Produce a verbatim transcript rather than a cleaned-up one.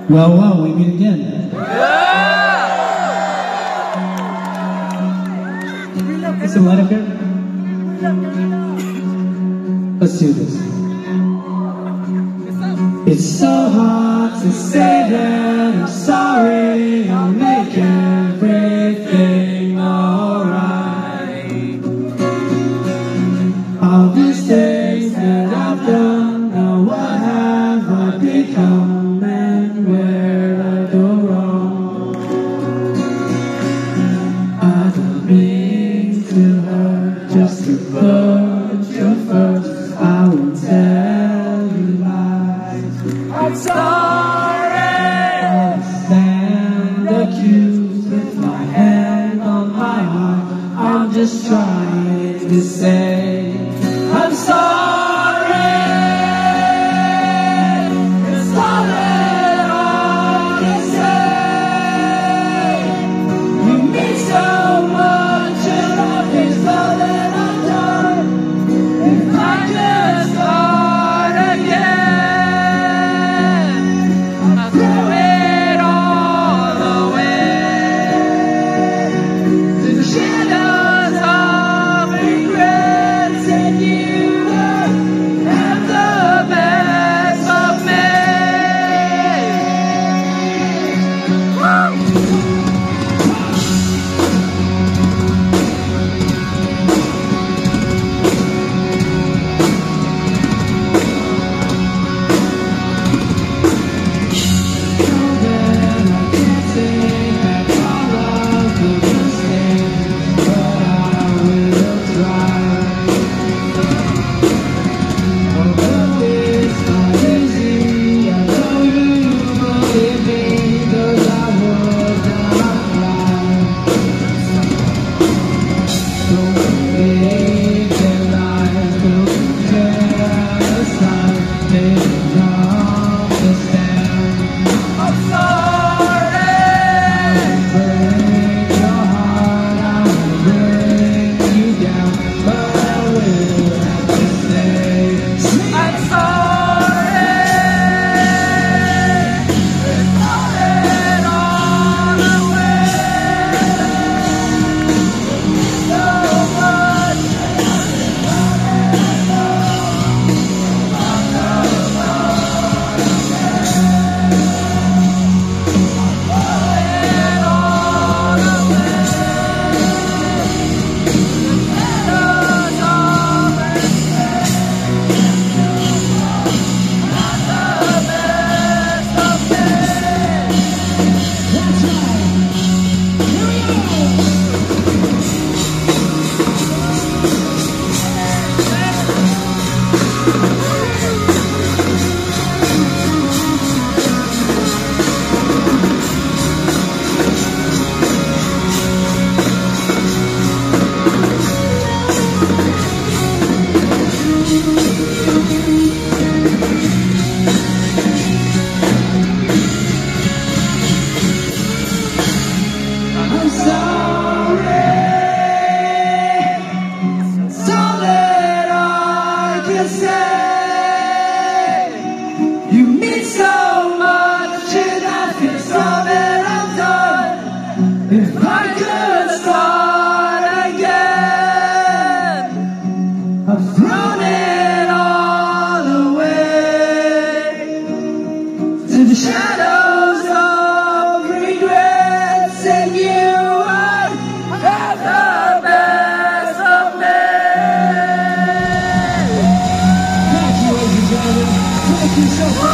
Well, well, we meet again. Is it light up here? Let's do this. It's so hard to say that I'm sorry. I'll make everything alright. All these things that I've done, now what have I become, and where did I go wrong? I don't mean to hurt, just to put you first. I won't tell you lies. I'm sorry. I stand accused with my hand on my heart. I'm just trying to say I'm sorry. It's all that I can say. You mean so much, and all things all that I've done. If I just start again, I'll throw it all away to the shadows of regrets, and you have the best of me. You mean so much, and I feel so that I'm done. If I could start again, I've thrown it all away to the shadows of regrets, and you are the best of me. Thank you, ladies and gentlemen. Thank you so much.